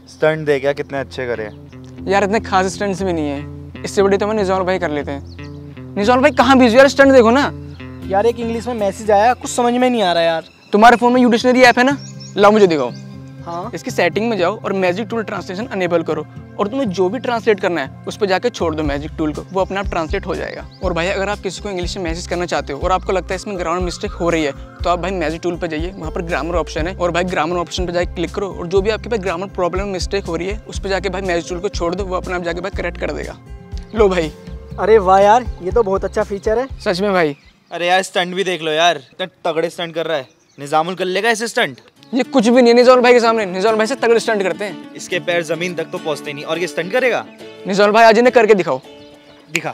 Stunt देख क्या कितने अच्छे करे। यार इतने खास स्टंट्स भी नहीं है, इससे बड़ी तो मैं निज़ार भाई कर लेते हैं। निज़ार भाई कहाँ बिजी यार, स्टंट देखो ना। यार एक इंग्लिश में मैसेज आया, कुछ समझ में नहीं आ रहा यार। तुम्हारे फोन में यू डिक्शनरी ऐप है ना, लाओ मुझे दिखाओ। हाँ इसकी सेटिंग में जाओ और मैजिक टूल ट्रांसलेशन अनेबल करो और तुम्हें जो भी ट्रांसलेट करना है उस पर जाकर छोड़ दो मैजिक टूल को, वो अपने आप ट्रांसलेट हो जाएगा। और भाई अगर आप किसी को इंग्लिश में मैसेज करना चाहते हो और आपको लगता है इसमें ग्रामर मिस्टेक हो रही है, तो आप भाई मैजिक टूल पर जाइए, वहाँ पर ग्रामर ऑप्शन है और भाई ग्रामर ऑप्शन पर जाकर क्लिक करो और जो भी आपके पास ग्रामर प्रॉब्लम मिस्टेक हो रही है उस पर जाके भाई मैजिक टूल को छोड़ दो, वो अपने आप जाके भाई करेक्ट कर देगा। लो भाई। अरे वाह यार, ये तो बहुत अच्छा फीचर है सच में भाई। अरे यार स्टंट भी देख लो यार, इतना तगड़े स्टंट कर रहा है। निजामुल कर लेगा ऐसे स्टंट? ये कुछ भी नहीं है निज़ार भाई के सामने, निज़ार भाई से तगड़े स्टंट करते हैं। इसके पैर जमीन तक तो पहुंचते नहीं और ये स्टंट करेगा। निज़ार भाई आज इन्हें करके दिखाओ। दिखा।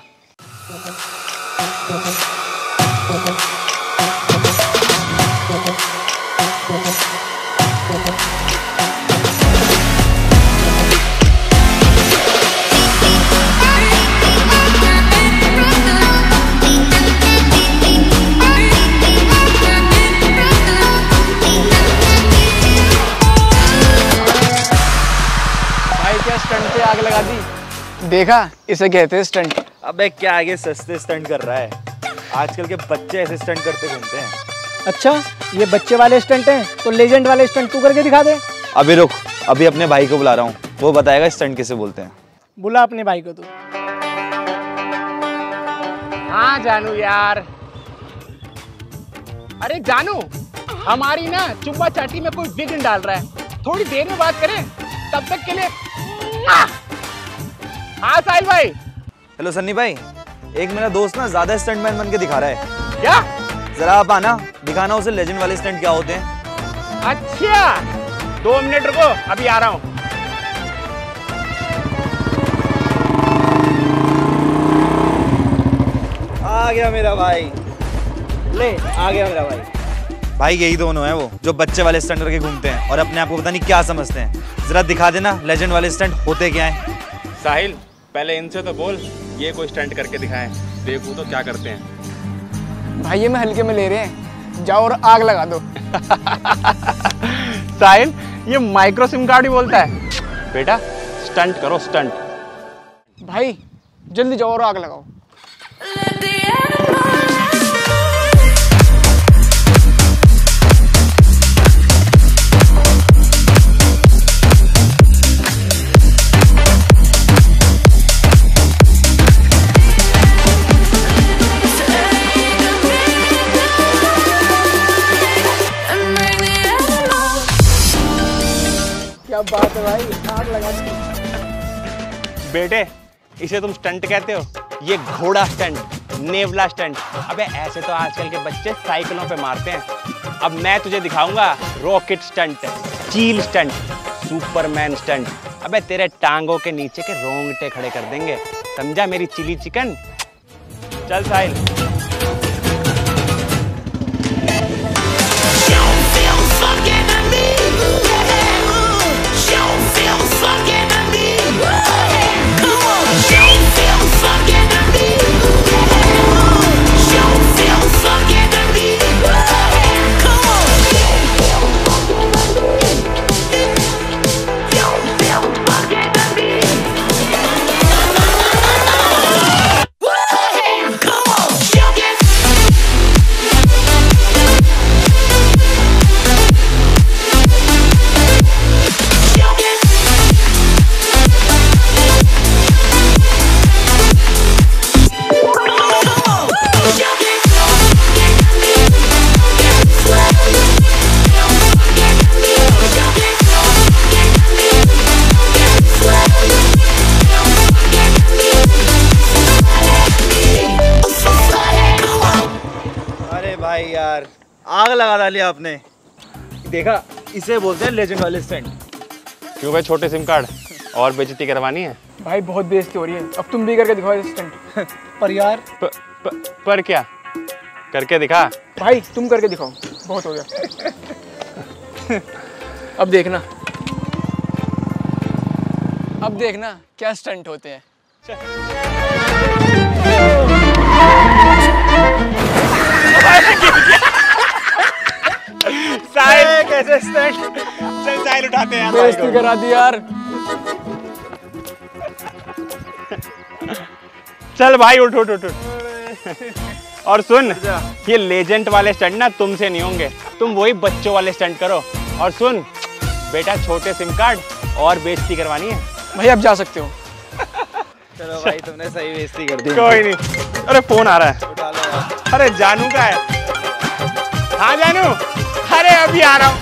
स्टंट पे आग लगा दी, देखा इसे कहते हैं स्टंट। अबे क्या आगे सस्ते स्टंट कर रहा है, आजकल के बच्चे ऐसे स्टंट करते घूमते हैं। अच्छा ये बच्चे वाले स्टंट हैं, तो लेजेंड वाले स्टंट तू करके दिखा दे। अभी रुक, अभी अपने भाई को बुला रहा हूँ, वो बताएगा स्टंट किसे बोलते हैं। बुला अपने भाई को तू। हाँ जानू यार। अरे जानू, हमारी ना चुम्बा चाटी में कोई विघ्न डाल रहा है, थोड़ी देर में बात करें, तब तक के लिए। हाँ साहिल भाई। हेलो सन्नी भाई, एक मेरा दोस्त ना ज्यादा स्टंटमैन बन के दिखा रहा है। क्या? जरा आप आना, दिखाना उसे लेजेंड वाले स्टंट क्या होते हैं। अच्छा 2 मिनट रुको, अभी आ रहा हूँ। आ गया मेरा भाई, ले आ गया मेरा भाई। भाई यही दोनों हैं वो जो बच्चे वाले स्टंट करके घूमते हैं और अपने आप को पता नहीं क्या समझते हैं। जरा दिखा देना लेजेंड वाले स्टंट होते क्या हैं। साहिल पहले इनसे तो बोल, ये कोई स्टंट करके दिखाएं, देखो तो क्या करते हैं। भाई ये मैं हल्के में ले रहे हैं, जाओ और आग लगा दो। साहिल ये माइक्रो सिम कार्ड ही बोलता है। बेटा स्टंट करो स्टंट। भाई जल्दी जाओ और आग लगाओ। क्या बात है भाई, आग लगा दी। बेटे इसे तुम स्टंट कहते हो, ये घोड़ा स्टंट, नेवला स्टंट। अबे ऐसे तो आजकल के बच्चे साइकिलों पे मारते हैं। अब मैं तुझे दिखाऊंगा रॉकेट स्टंट, चील स्टंट, सुपरमैन स्टंट। अबे तेरे टांगों के नीचे के रोंगटे खड़े कर देंगे, समझा मेरी चिली चिकन। चल साहिल। भाई यार आग लगा डाली आपने। देखा, इसे बोलते हैं लेजेंड वाले स्टंट। क्यों भाई छोटे सिम कार्ड, और बेइज्जती करवानी है? भाई बहुत बेइज्जती हो रही है, अब तुम भी करके दिखाओ स्टंट। पर यार पर क्या करके दिखा? भाई तुम करके दिखाओ, बहुत हो गया। अब देखना, अब देखना क्या स्टंट होते हैं। साहिल कैसे स्टंट? चल साहिल उठाते हैं यार। बेइज्जती करा दी यार। चल भाई उठ उठ उठ उठ। और सुन, ये लेजेंड वाले स्टंट ना तुमसे नहीं होंगे, तुम वही बच्चों वाले स्टंट करो। और सुन बेटा, छोटे सिम कार्ड और बेइज्जती करवानी है। भाई आप जा सकते हो। चलो भाई, तुमने सही बेइज्जती कर दी। कोई नहीं। अरे फोन आ रहा है। उठा लो यार। अरे जानू का है। हाँ जानू, अरे अभी आ रहा हूँ।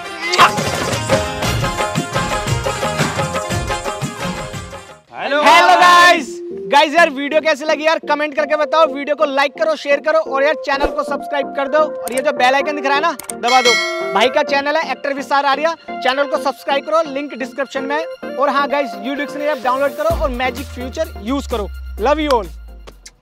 हेलो गाइस यार, वीडियो कैसी लगी यार कमेंट करके बताओ। वीडियो को लाइक करो, शेयर करो और यार चैनल को सब्सक्राइब कर दो। और ये जो बेल आइकन दिख रहा है ना, दबा दो। भाई का चैनल है एक्टर विस्तार आर्या, चैनल को सब्सक्राइब करो, लिंक डिस्क्रिप्शन में है। और हाँ गाइस, यूडिक्शनरी ऐप डाउनलोड करो और मैजिक फ्यूचर यूज करो। Love you all.